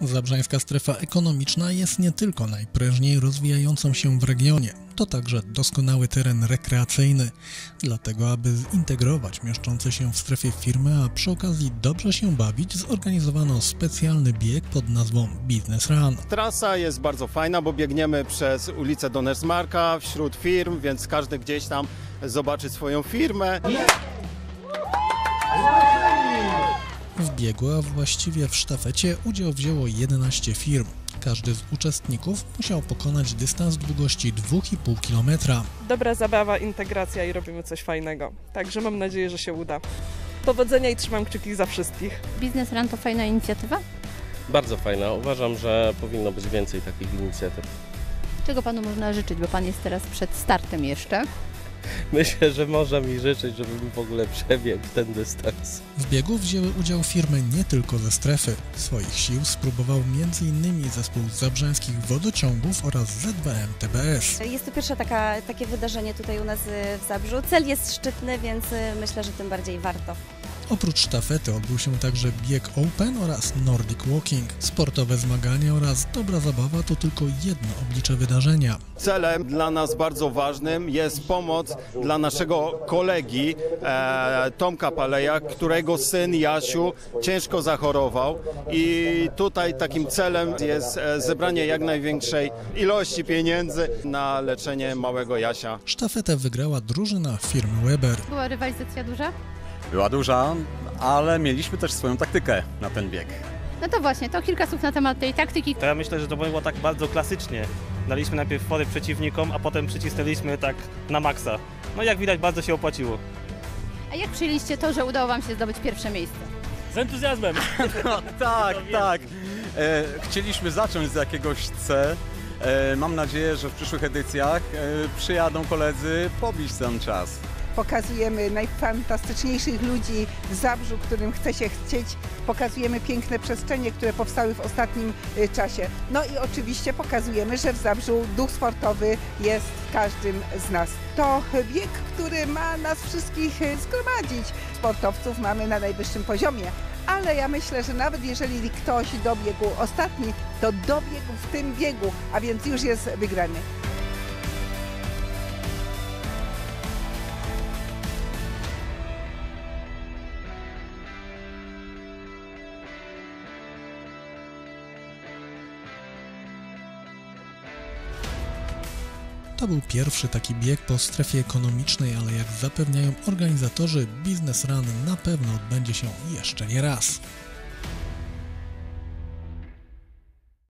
Zabrzańska strefa ekonomiczna jest nie tylko najprężniej rozwijającą się w regionie, to także doskonały teren rekreacyjny. Dlatego, aby zintegrować mieszczące się w strefie firmy, a przy okazji dobrze się bawić, zorganizowano specjalny bieg pod nazwą Business Run. Trasa jest bardzo fajna, bo biegniemy przez ulicę Donnersmarcka wśród firm, więc każdy gdzieś tam zobaczy swoją firmę. W biegu, a właściwie w sztafecie, udział wzięło 11 firm. Każdy z uczestników musiał pokonać dystans długości 2,5 km. Dobra zabawa, integracja i robimy coś fajnego. Także mam nadzieję, że się uda. Powodzenia i trzymam kciuki za wszystkich. Business Run to fajna inicjatywa? Bardzo fajna. Uważam, że powinno być więcej takich inicjatyw. Czego Panu można życzyć, bo Pan jest teraz przed startem jeszcze? Myślę, że można mi życzyć, żebym w ogóle przebiegł ten dystans. W biegu wzięły udział firmy nie tylko ze strefy. Swoich sił spróbował m.in. zespół zabrzańskich wodociągów oraz ZWM TBS. Jest to pierwsze takie wydarzenie tutaj u nas w Zabrzu. Cel jest szczytny, więc myślę, że tym bardziej warto. Oprócz sztafety odbył się także bieg Open oraz Nordic Walking. Sportowe zmagania oraz dobra zabawa to tylko jedno oblicze wydarzenia. Celem dla nas bardzo ważnym jest pomoc dla naszego kolegi Tomka Paleja, którego syn Jasiu ciężko zachorował i tutaj takim celem jest zebranie jak największej ilości pieniędzy na leczenie małego Jasia. Sztafetę wygrała drużyna firmy Weber. Była rywalizacja duża? Była duża, ale mieliśmy też swoją taktykę na ten bieg. No to właśnie, to kilka słów na temat tej taktyki. To ja myślę, że to było tak bardzo klasycznie. Daliśmy najpierw fory przeciwnikom, a potem przycisnęliśmy tak na maksa. No jak widać, bardzo się opłaciło. A jak przyjęliście to, że udało Wam się zdobyć pierwsze miejsce? Z entuzjazmem! No, tak. Chcieliśmy zacząć z jakiegoś C. Mam nadzieję, że w przyszłych edycjach przyjadą koledzy pobić ten czas. Pokazujemy najfantastyczniejszych ludzi w Zabrzu, którym chce się chcieć. Pokazujemy piękne przestrzenie, które powstały w ostatnim czasie. No i oczywiście pokazujemy, że w Zabrzu duch sportowy jest w każdym z nas. To bieg, który ma nas wszystkich zgromadzić. Sportowców mamy na najwyższym poziomie. Ale ja myślę, że nawet jeżeli ktoś dobiegł ostatni, to dobiegł w tym biegu, a więc już jest wygrany. To był pierwszy taki bieg po strefie ekonomicznej, ale jak zapewniają organizatorzy, Business Run na pewno odbędzie się jeszcze nie raz.